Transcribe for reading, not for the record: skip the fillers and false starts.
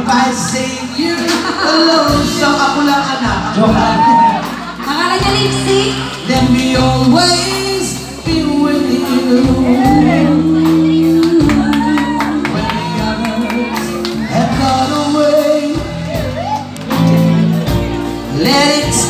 If I save you alone, so ako lang anak. Akala niya lipstick? Then we always be with you. When the others have gone away, let it